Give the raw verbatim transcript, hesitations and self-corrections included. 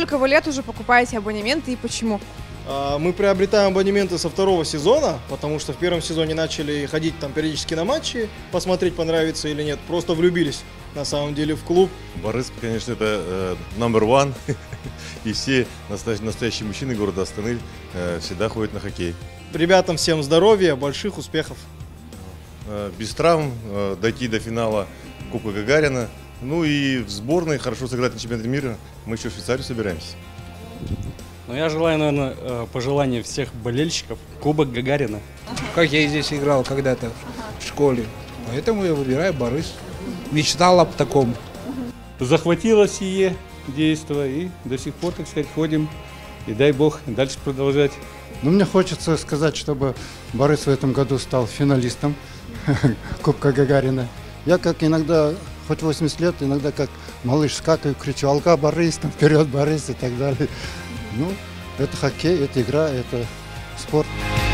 сколько вы лет уже покупаете абонементы и почему? Мы приобретаем абонементы со второго сезона, потому что в первом сезоне начали ходить там периодически на матчи, посмотреть, понравится или нет. Просто влюбились на самом деле в клуб. Борисп, конечно, это номер один. И все настоящие мужчины города Астаны всегда ходят на хоккей. Ребятам всем здоровья, больших успехов. Без травм дойти до финала Кубка Гагарина. Ну и в сборной хорошо сыграть на чемпионате мира. Мы еще в Швейцарию собираемся. Ну, я желаю, наверное, пожелания всех болельщиков Кубок Гагарина. Как я здесь играл когда-то в школе. Поэтому я выбираю Борис. Мечтал об таком. Захватило сие действо и до сих пор, так сказать, ходим. И дай бог дальше продолжать. Ну, мне хочется сказать, чтобы Борис в этом году стал финалистом Кубка Гагарина. Я как иногда, хоть восемьдесят лет, иногда как малыш скакаю, кричу: «Алга, Борис, там, вперед, Борис» и так далее. Ну, это хоккей, это игра, это спорт.